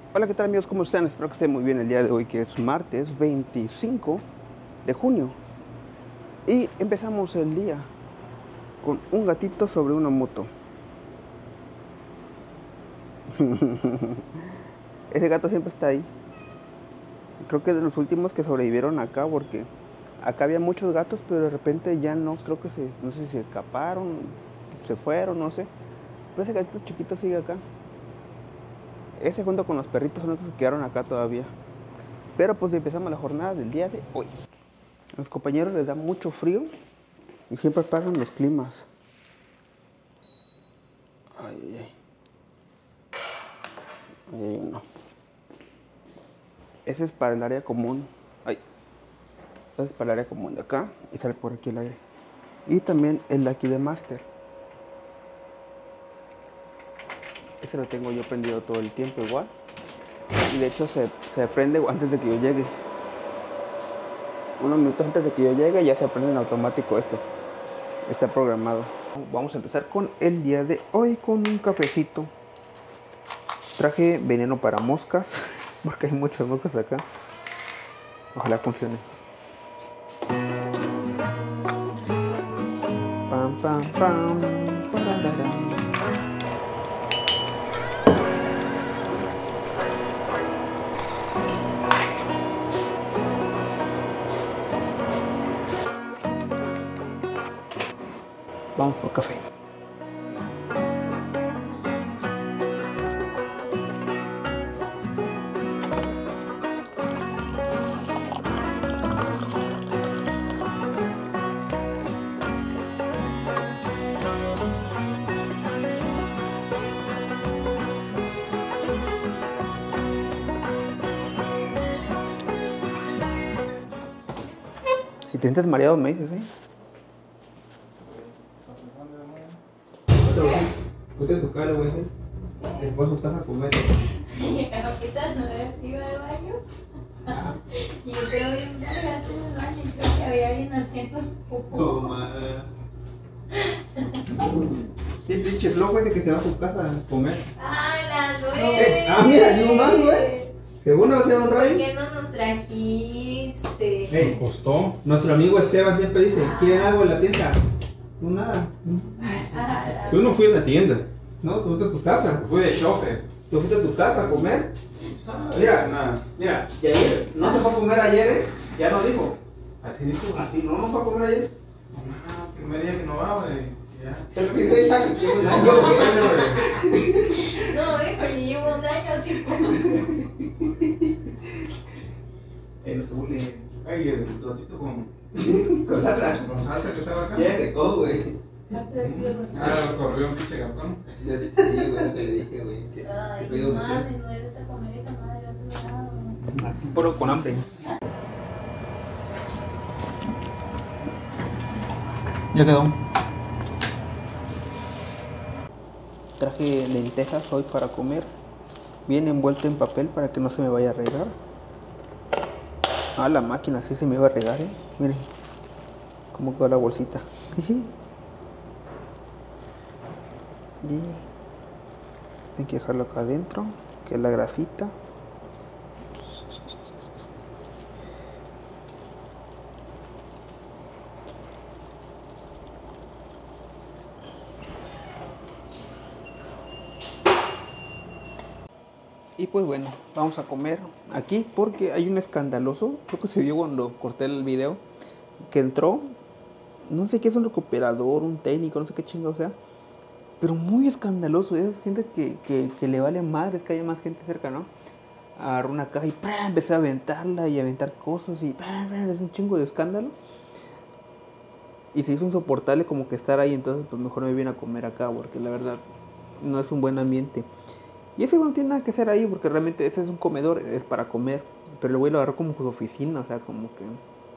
Hola, ¿qué tal amigos? ¿Cómo están? Espero que estén muy bien el día de hoy, que es martes 25 de junio. Y empezamos el día con un gatito sobre una moto. Ese gato siempre está ahí. Creo que es de los últimos que sobrevivieron acá, porque acá había muchos gatos, pero de repente ya no. Creo que no sé si se escaparon, se fueron, no sé. Pero ese gatito chiquito sigue acá. Ese junto con los perritos son los que quedaron acá todavía. Pero pues empezamos la jornada del día de hoy. A los compañeros les da mucho frío y siempre apagan los climas. Ay, ay, ay. Ahí hay uno. Ese es para el área común. Ay. Ese es para el área común de acá y sale por aquí el aire. Y también el de aquí de Master. Ese lo tengo yo prendido todo el tiempo igual. Y de hecho se prende antes de que yo llegue. Unos minutos antes de que yo llegue ya se prende en automático este. Está programado. Vamos a empezar con el día de hoy con un cafecito. Traje veneno para moscas, porque hay muchas moscas acá. Ojalá funcione. Pam, pam, pam, parararán. Vamos por café. Si te sientes mareado me dices, ¿eh? Fuiste a tu cara, güey. Después tu casa a comer. Ahorita no iba al baño. Y yo creo bien vergas en el baño y creo que había alguien haciendo popó. Toma. Sí, pinche flojo ese que se va a su casa a comer. ¡Ay, las güey! Mira, yo más, güey. Según nos hacía un ¿Por rey. qué no nos trajiste? Hey, Costó. nuestro amigo Esteban siempre dice, ¿quieren algo en la tienda? No, nada. Yo no fui a la tienda. No, tú fuiste a tu casa. Fui de chofer. Tú fuiste a tu casa a comer. Mira, nada. Mira, y ayer, no se fue a comer ayer, ¿eh? Ya nos dijo. Así dijo. Así, no fue a comer ayer. Primer día que no va, güey. Ya. Pero que dice ya que tiene un año, güey. No, hijo, yo llevo un año así como. No se burle. Ay, el ratito con Cosas. salsa que estaba acá. Ya se secó, güey. Ah, corrió un pinche gatón. Sí, güey, lo que le dije, güey. Ay, no mames, no debes de comer esa madre a otro lado. Puro con hambre. Ya quedó. Traje lentejas hoy para comer. Bien envuelto en papel para que no se me vaya a regar. Ah, la máquina sí se me iba a regar, Miren cómo quedó la bolsita. Y hay que dejarlo acá adentro, que es la grasita. Y pues bueno, vamos a comer aquí porque hay un escandaloso, creo que se vio cuando corté el video, que entró, no sé qué es un recuperador, un técnico, no sé qué chingado sea, pero muy escandaloso. Es gente que le vale madres que haya más gente cerca, ¿no? Agarró una caja y empecé a aventarla y a aventar cosas y es un chingo de escándalo. Y se hizo insoportable como que estar ahí, entonces pues mejor me vine a comer acá porque la verdad no es un buen ambiente. Y ese güey no tiene nada que hacer ahí porque realmente ese es un comedor, es para comer. Pero el güey lo agarró como su oficina, o sea, como que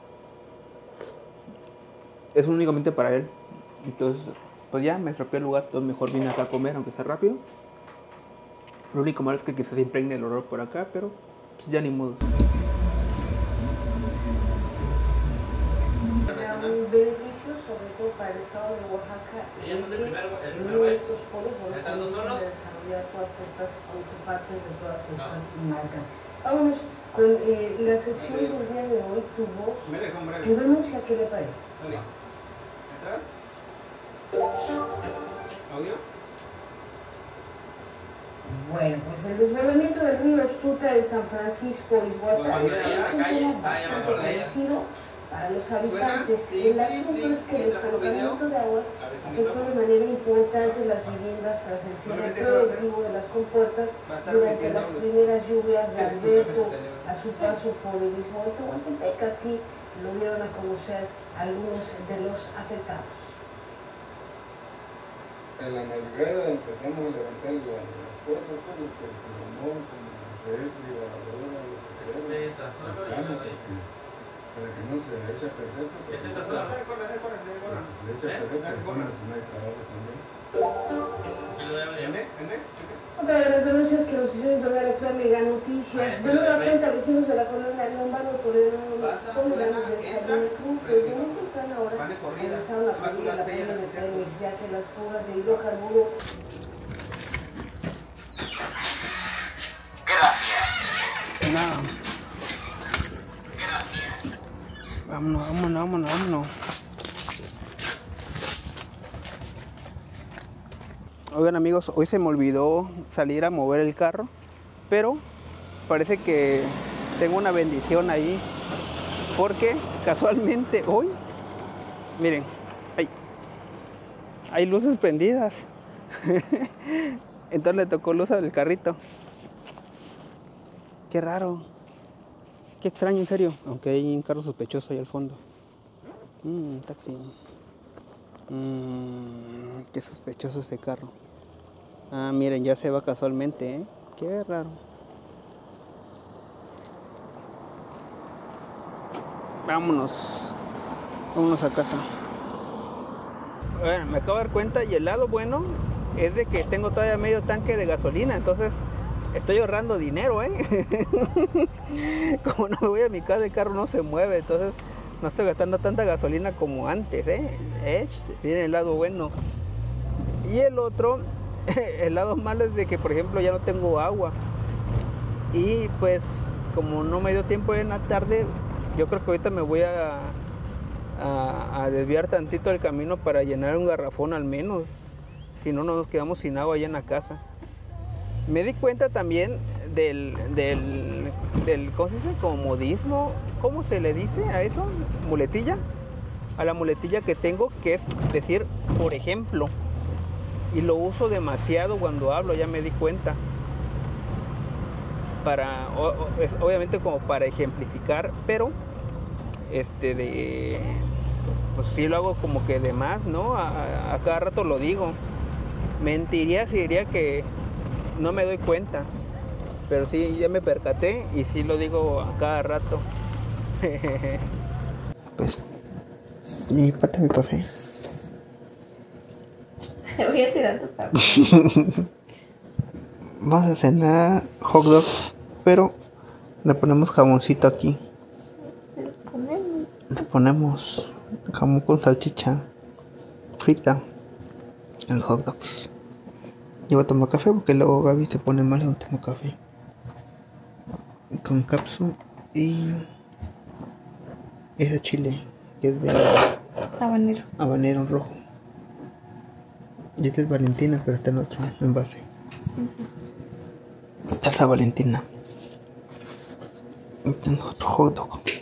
es únicamente para él. Entonces, pues ya me estropeé el lugar, entonces mejor vine acá a comer, aunque sea rápido. Lo único malo es que quizás se impregne el olor por acá, pero pues ya ni modo. Ya, anuncio, sobre todo para el estado de Oaxaca, Ella de no es que el en primer uno de güey. estos polos ¿Están dos solos? a desarrollar todas estas autopartes de todas estas marcas. Vámonos con la sección del día de hoy, tu voz, tu denuncia, ¿qué le parece? ¿Audio? Bueno, pues el desbordamiento del río Astuta en San Francisco Ixhuatán es un tema bastante conocido para los habitantes. El asunto es que el estancamiento de aguas afectó de manera importante las viviendas tras el cierre preventivo de las compuertas durante las primeras lluvias de Alberto a su paso por el istmo de Tehuantepec. Así lo dieron a conocer algunos de los afectados. En la madrugada empezamos a levantar las cosas, todo lo que se llamó, como el refri, la lavadora, lo que queramos, para que no se eche a perder. Porque si se echa a perder, pues no hay trabajo también. Otra de las denuncias que nos hicieron llegar aquí a Mega Noticias, de nueva cuenta vecinos de la colonia Lombardo Toledano de Salina Cruz, desde muy temprana hora comenzaron a pedir el apoyo de Pemex, ya que las fugas de hidrocarburo. No. Vámonos. Oigan amigos, hoy se me olvidó salir a mover el carro, pero parece que tengo una bendición ahí, porque casualmente hoy, miren, hay luces prendidas. Entonces le tocó luz al carrito. Qué raro, qué extraño, en serio. Aunque hay un carro sospechoso ahí al fondo. Taxi. Qué sospechoso ese carro. Ah, miren, ya se va casualmente, ¿eh? Qué raro. Vámonos a casa. Bueno, me acabo de dar cuenta y el lado bueno es de que tengo todavía medio tanque de gasolina, entonces estoy ahorrando dinero, ¿eh? Como no me voy a mi casa, el carro no se mueve, entonces no estoy gastando tanta gasolina como antes, ¿eh? Miren el lado bueno. Y el otro, el lado malo es de que, por ejemplo, ya no tengo agua. Y pues, como no me dio tiempo en la tarde, yo creo que ahorita me voy a desviar tantito el camino para llenar un garrafón al menos. Si no, nos quedamos sin agua allá en la casa. Me di cuenta también del ¿cómo se dice? Como modismo. ¿Cómo se le dice a eso? Muletilla. A la muletilla que tengo, que es decir, por ejemplo. Y lo uso demasiado cuando hablo, ya me di cuenta. Obviamente como para ejemplificar, pero pues sí lo hago como que de más, ¿no? A cada rato lo digo. Mentiría si diría que no me doy cuenta, pero sí, ya me percaté y sí lo digo a cada rato. Pues, mi café. Voy a tirar tu café. Vamos a cenar hot dogs, pero le ponemos jamoncito aquí. Le ponemos jamón con salchicha frita en hot dogs. Yo voy a tomar café porque luego Gaby se pone mal y voy a tomar café con cápsula y es de chile, que es de habanero rojo. Y este es Valentina, pero está en otro envase. Salsa Valentina. Y tengo otro hot dog.